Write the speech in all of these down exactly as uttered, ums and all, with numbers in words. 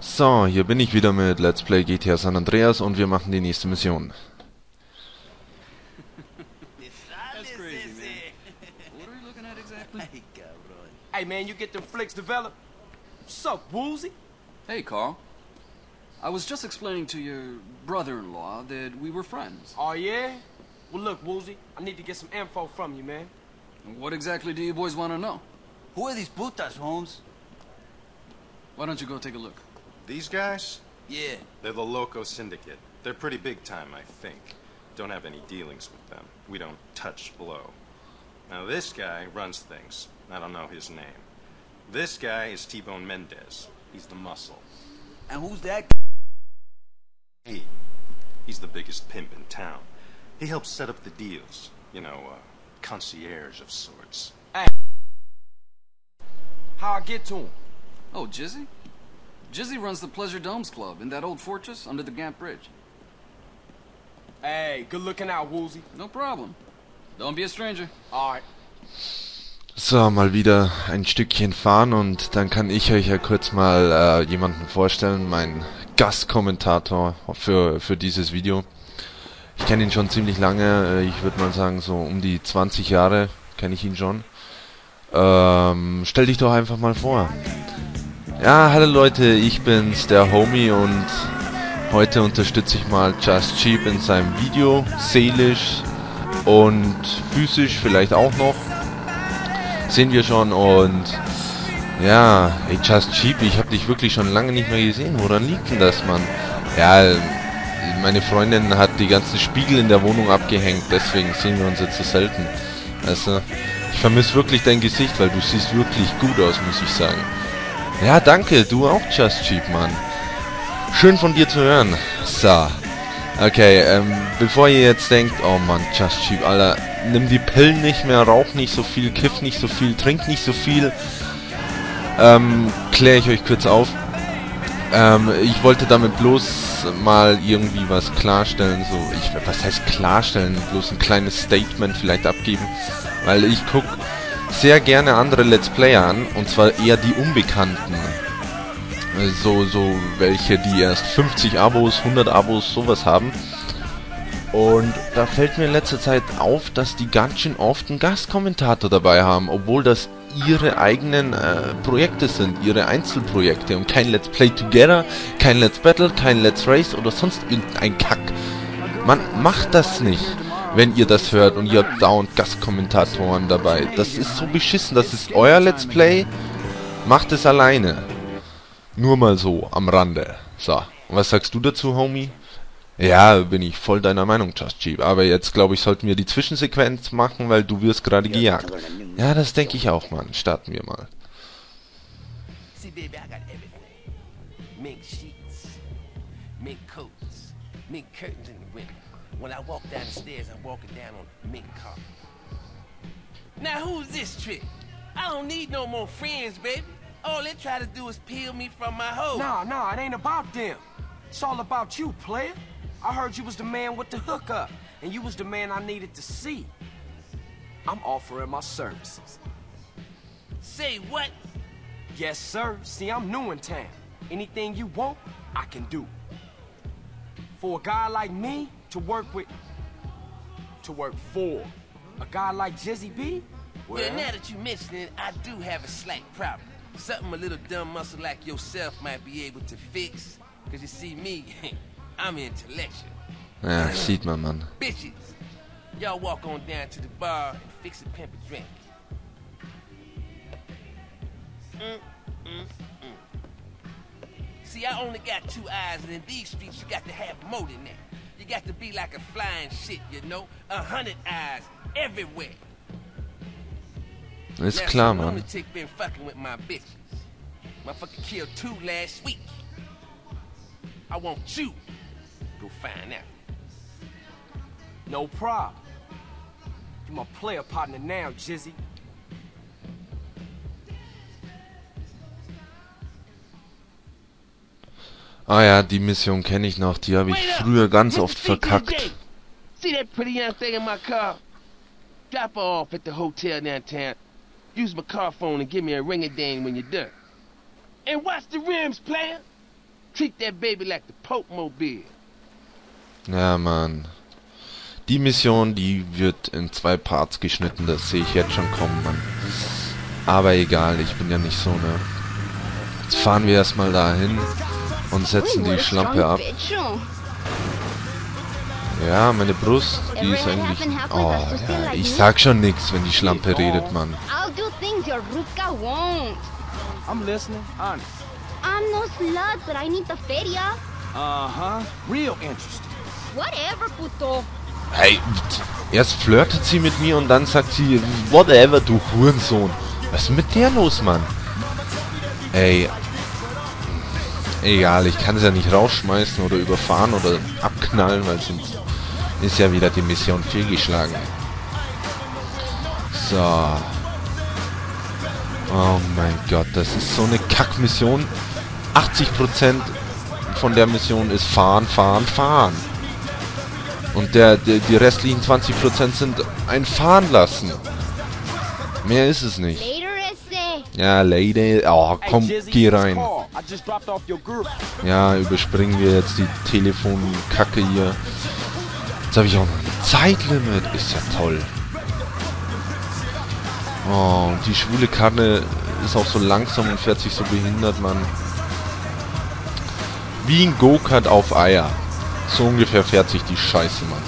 So, hier bin ich wieder mit Let's Play G T A San Andreas und wir machen die nächste Mission. That's crazy, man. What are you looking at exactly? Hey man, you get them flicks developed? What's up, Woozy? Hey, Carl. I was just explaining to your brother-in-law that we were friends. Oh yeah? Well look, Woozy, I need to get some info from you, man. What exactly do you boys want to know? Who are these putas, Holmes? Why don't you go take a look? These guys? Yeah. They're the Loco Syndicate. They're pretty big time, I think. Don't have any dealings with them. We don't touch blow. Now this guy runs things. I don't know his name. This guy is T-Bone Mendez. He's the muscle. And who's that? He. He's the biggest pimp in town. He helps set up the deals. You know, uh, concierge of sorts. Hey. How I get to him? Oh, Jizzy? Jizzy runs the Pleasure Domes Club in that old fortress under the Gant Bridge. Hey, good looking out, Woozy. No problem. Don't be a stranger. Alright. So, mal wieder ein Stückchen fahren und dann kann ich euch ja kurz mal äh, jemanden vorstellen, mein Gastkommentator für, für dieses Video. Ich kenne ihn schon ziemlich lange, äh, ich würde mal sagen so um die zwanzig Jahre kenne ich ihn schon. Ähm, stell dich doch einfach mal vor. Ja, hallo Leute, ich bin's, der Homie, und heute unterstütze ich mal Just Cheap in seinem Video, seelisch und physisch vielleicht auch noch. Sehen wir schon. Und ja, ey, Just Cheap, ich habe dich wirklich schon lange nicht mehr gesehen. Woran liegt denn das, Mann? Ja, meine Freundin hat die ganzen Spiegel in der Wohnung abgehängt, deswegen sehen wir uns jetzt so selten. Also, ich vermisse wirklich dein Gesicht, weil du siehst wirklich gut aus, muss ich sagen. Ja, danke, du auch, Just Cheap, Mann. Schön von dir zu hören. So. Okay, ähm, bevor ihr jetzt denkt, oh Mann, Just Cheap, Alter, nimm die Pillen nicht mehr, rauch nicht so viel, kiff nicht so viel, trink nicht so viel. Ähm, kläre ich euch kurz auf. Ähm, ich wollte damit bloß mal irgendwie was klarstellen, so, ich, was heißt klarstellen, bloß ein kleines Statement vielleicht abgeben, weil ich guck sehr gerne andere Let's Player an, und zwar eher die Unbekannten. So, so welche, die erst fünfzig Abos, hundert Abos, sowas haben. Und da fällt mir in letzter Zeit auf, dass die ganz schön oft einen Gastkommentator dabei haben, obwohl das ihre eigenen äh, Projekte sind, ihre Einzelprojekte und kein Let's Play Together, kein Let's Battle, kein Let's Race oder sonst irgendein Kack. Man macht das nicht, wenn ihr das hört und ihr habt dauernd Gastkommentatoren dabei. Das ist so beschissen, das ist euer Let's Play, macht es alleine. Nur mal so, am Rande. So, und was sagst du dazu, Homie? Ja, bin ich voll deiner Meinung, Just Cheap. Aber jetzt, glaube ich, sollten wir die Zwischensequenz machen, weil du wirst gerade gejagt. Ja, das denke ich auch, Mann. Starten wir mal. See, baby, I got everything. Mink sheets, mink coats, mink curtains in the winter. When I walk down the stairs, I'm walking down on mink carpet. Now, who's this trick? I don't need no more friends, baby. All they try to do is peel me from my hoe. Nah, nah, it ain't about them. It's all about you, player. I heard you was the man with the hookup, and you was the man I needed to see. I'm offering my services. Say what? Yes, sir. See, I'm new in town. Anything you want, I can do. For a guy like me to work with, to work for, a guy like Jizzy B, well, Well, now that you mention it, I do have a slight problem. Something a little dumb muscle like yourself might be able to fix. Cause you see me, I'm intellectual. Ja, sieht man, Mann. Bitches, y'all walk on down to the bar and fix a pimp a drink. Mm, mm, mm. See, I only got two eyes, and in these streets you got to have more than that. You got to be like a flying shit, you know? A hundred eyes everywhere. Ist klar, Mann. Lunatic been fucking with my bitches. Motherfucker killed two last week. I want you to go find out. no problem. You're my player partner now, Jizzy. Ah ja, die Mission kenne ich noch, die habe ich früher ganz oft verkackt. See that pretty young thing in my car? Drop her off at the hotel downtown. Use my car phone and give me a ring-a-ding when you're done. And watch the rims, player. Treat that baby like the Pope Mobile. Ja, Mann. Die Mission, die wird in zwei Parts geschnitten, das sehe ich jetzt schon kommen, Mann. Aber egal, ich bin ja nicht so, ne? Jetzt fahren wir erstmal dahin und setzen die Schlampe ab. Ja, meine Brust, die ist eigentlich... Oh, ja, ich sag schon nix, wenn die Schlampe redet, Mann. I'm listening, honest. I'm no slut, but I need the feria. Uh-huh. Real interesting. Whatever, puto. Hey, erst flirtet sie mit mir und dann sagt sie, whatever, du Hurensohn. Was ist mit der los, Mann? Ey. Egal, ich kann sie ja nicht rausschmeißen oder überfahren oder abknallen, weil sonst ist ja wieder die Mission fehlgeschlagen. So. Oh mein Gott, das ist so eine Kackmission. achtzig Prozent von der Mission ist fahren, fahren, fahren. Und der, der die restlichen zwanzig Prozent sind ein Fahren lassen. Mehr ist es nicht. Ja, Lady. Oh, komm, geh rein. Ja, überspringen wir jetzt die Telefonkacke hier. Jetzt habe ich auch noch ein Zeitlimit. Ist ja toll. Oh, und die schwule Karre ist auch so langsam und fährt sich so behindert, Mann. Wie ein Go-Kart auf Eier. So ungefähr fährt sich die Scheiße, Mann.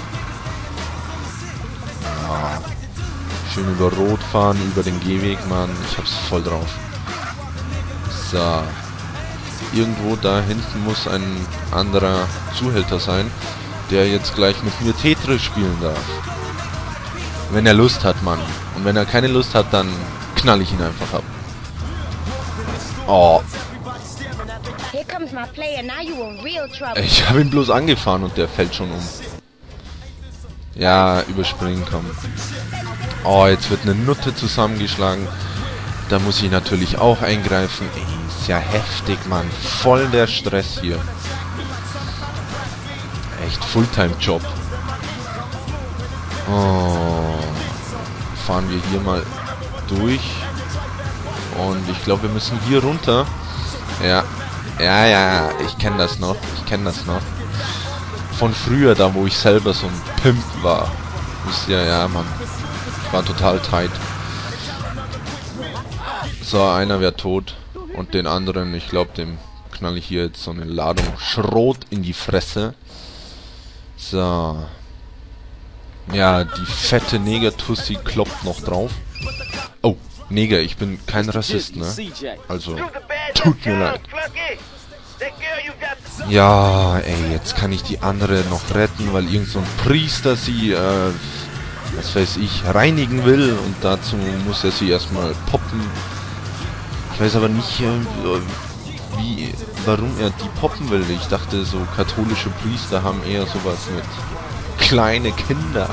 Ja. Schön über Rot fahren, über den Gehweg, Mann. Ich hab's voll drauf. So. Irgendwo da hinten muss ein anderer Zuhälter sein, der jetzt gleich mit mir Tetris spielen darf. Wenn er Lust hat, Mann. Und wenn er keine Lust hat, dann knall ich ihn einfach ab. Oh. Ich habe ihn bloß angefahren und der fällt schon um. Ja, überspringen, komm. Oh, jetzt wird eine Nutte zusammengeschlagen. Da muss ich natürlich auch eingreifen. Ey, ist ja heftig, Mann. Voll der Stress hier. Echt Fulltime-Job. Oh. Fahren wir hier mal durch. Und ich glaube, wir müssen hier runter. Ja. Ja, ja, ich kenne das noch. Ich kenne das noch. Von früher, da wo ich selber so ein Pimp war. Ist ja, ja, Mann. Ich war total tight. So, einer wäre tot. Und den anderen, ich glaube, dem knall ich hier jetzt so eine Ladung Schrot in die Fresse. So. Ja, die fette Neger-Tussi kloppt noch drauf. Oh, Neger, ich bin kein Rassist, ne? Also, tut mir leid. Ja, ey, jetzt kann ich die andere noch retten, weil irgend so ein Priester sie, äh, was weiß ich, reinigen will. Und dazu muss er sie erstmal poppen. Ich weiß aber nicht, äh, wie, warum er die poppen will. Ich dachte, so katholische Priester haben eher sowas mit kleine Kinder.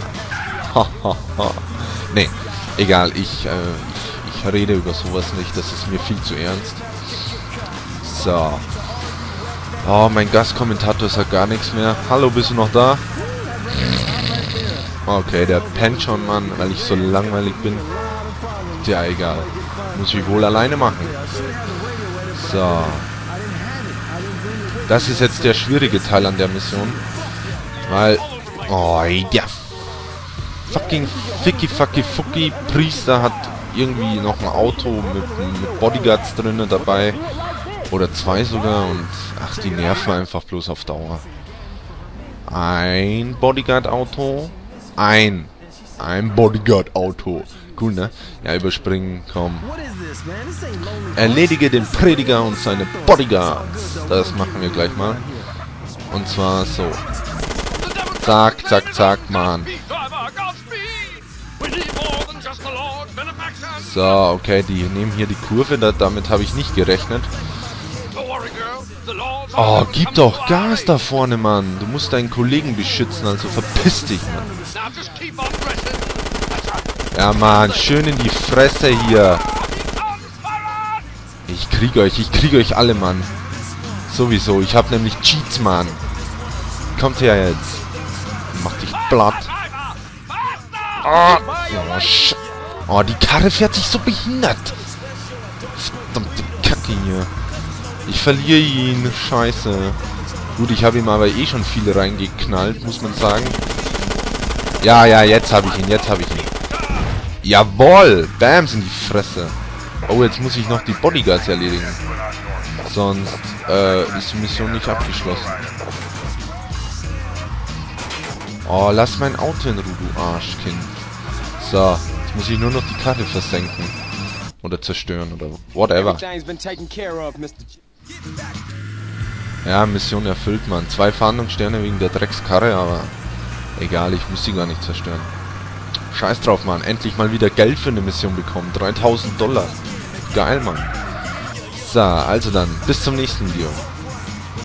Nee, egal, ich, äh, ich, ich rede über sowas nicht, das ist mir viel zu ernst. So. Oh, mein Gastkommentator sagt gar nichts mehr. Hallo, bist du noch da? Okay, der pennt schon, Mann, weil ich so langweilig bin. Ja, egal. Muss ich wohl alleine machen. So. Das ist jetzt der schwierige Teil an der Mission. Weil... Oh, der fucking ficky fucky fucky Priester hat irgendwie noch ein Auto mit, mit Bodyguards drinnen dabei. Oder zwei sogar und ach, die nerven einfach bloß auf Dauer. Ein Bodyguard-Auto. Ein. Ein Bodyguard-Auto. Cool, ne? Ja, überspringen, komm. Erledige den Prediger und seine Bodyguards. Das machen wir gleich mal. Und zwar so. Zack, zack, zack, Mann. So, okay, die nehmen hier die Kurve. Da, damit habe ich nicht gerechnet. Oh, gib doch Gas da vorne, Mann. Du musst deinen Kollegen beschützen, also verpiss dich, Mann. Ja, Mann, schön in die Fresse hier. Ich krieg euch, ich krieg euch alle, Mann. Sowieso, ich hab nämlich Cheats, Mann. Kommt her jetzt. Mach dich platt. Oh, oh, Sch oh, die Karre fährt sich so behindert. Verdammte Kacke hier. Ich verliere ihn. Scheiße. Gut, ich habe ihm aber eh schon viel reingeknallt, muss man sagen. Ja, ja, jetzt habe ich ihn, jetzt habe ich ihn. Jawohl! Bams in die Fresse. Oh, jetzt muss ich noch die Bodyguards erledigen. Sonst äh, ist die Mission nicht abgeschlossen. Oh, lass mein Auto in Ruhe, du Arschkind. So, jetzt muss ich nur noch die Karte versenken. Oder zerstören oder whatever. Ja, Mission erfüllt, man. Zwei Fahndungssterne wegen der Dreckskarre, aber egal, ich muss sie gar nicht zerstören. Scheiß drauf, Mann. Endlich mal wieder Geld für eine Mission bekommen. dreitausend Dollar. Geil, Mann. So, also dann, bis zum nächsten Video.